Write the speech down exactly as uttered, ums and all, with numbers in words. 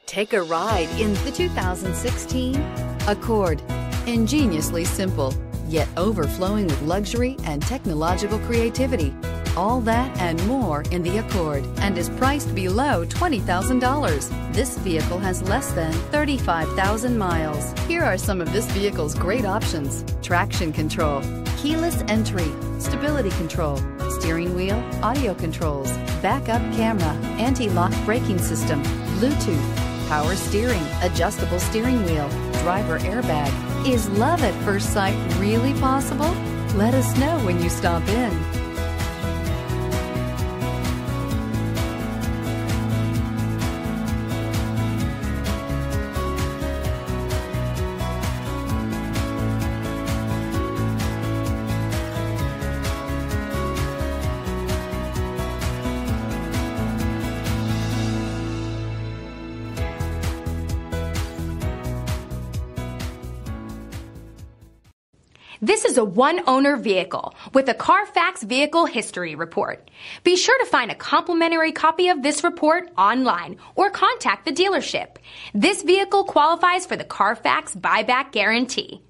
Take a ride in the two thousand sixteen Accord. Ingeniously simple, yet overflowing with luxury and technological creativity. All that and more in the Accord, and is priced below twenty thousand dollars. This vehicle has less than thirty-five thousand miles. Here are some of this vehicle's great options: traction control, keyless entry, stability control, steering wheel audio controls, backup camera, anti-lock braking system, Bluetooth, power steering, adjustable steering wheel, driver airbag. Is love at first sight really possible? Let us know when you stop in. This is a one-owner vehicle with a Carfax Vehicle History Report. Be sure to find a complimentary copy of this report online or contact the dealership. This vehicle qualifies for the Carfax Buyback Guarantee.